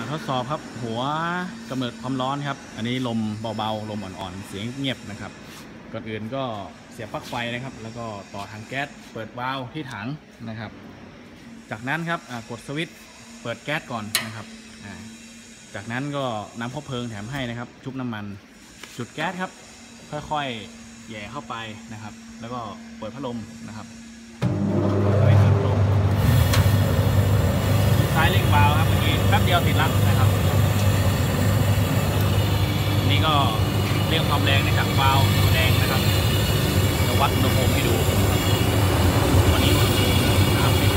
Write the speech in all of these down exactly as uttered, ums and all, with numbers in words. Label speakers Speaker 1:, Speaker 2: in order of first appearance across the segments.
Speaker 1: ทดสอบครับหัวกำเนิดความร้อนครับอันนี้ลมเบาๆลมอ่อนๆเสียงเงียบนะครับก่อนอื่นก็เสียบปลั๊กไฟนะครับแล้วก็ต่อถังแก๊สเปิดวาล์วที่ถังนะครับจากนั้นครับกดสวิตช์เปิดแก๊สก่อนนะครับจากนั้นก็น้ำคบเพลิงแถมให้นะครับชุบน้ำมันจุดแก๊สครับค่อยๆแย่เข้าไปนะครับแล้วก็เปิดพัดลมนะครับซ้ายเร่งวาล์วครับเมื่อกี้แป๊บเดียวติดแล้วนะครับนี่ก็เรียกความแรงจากวาล์วตัวแดงนะครับจะวัดอุณหภูมิให้ดูวันนี้อุณหภูมิสามสิบ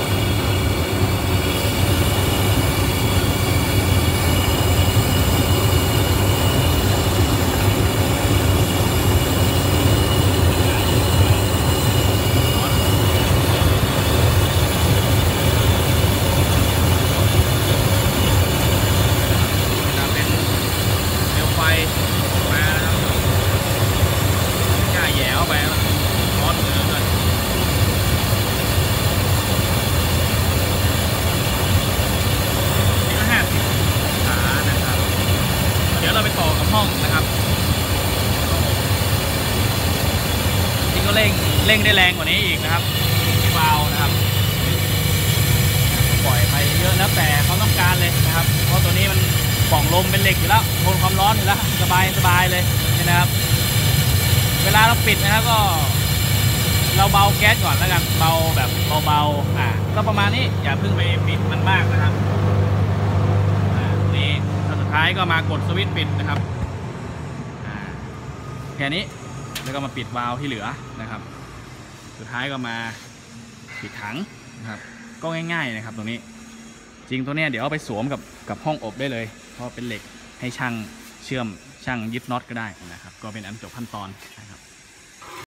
Speaker 1: เราไปต่อกับห้องนะครับจริงก็เร่งเร่งได้แรงกว่านี้อีกนะครับที่วาล์วนะครับปล่อยไปเยอะแล้วแต่เขาต้องการเลยนะครับเพราะตัวนี้มันปล่องลมเป็นเหล็กอยู่แล้วทนความร้อนอยู่แล้วสบายสบายเลยนะครับเวลาเราปิดนะครับก็เราเบาแก๊สก่อนแล้วกันเบาแบบเบาๆอ่าก็ประมาณนี้อย่าเพิ่งไปปิดมันมากนะครับท้ายก็มากดสวิตช์ปิดนะครับแค่นี้แล้วก็มาปิดวาล์วที่เหลือนะครับสุดท้ายก็มาปิดถังนะครับก็ง่ายๆนะครับตรงนี้จริงตัวเนี้ยเดี๋ยวเอาไปสวมกับกับห้องอบได้เลยเพราะเป็นเหล็กให้ช่างเชื่อมช่างยึดน็อตก็ได้นะครับก็เป็นอันจบขั้นตอนนะครับ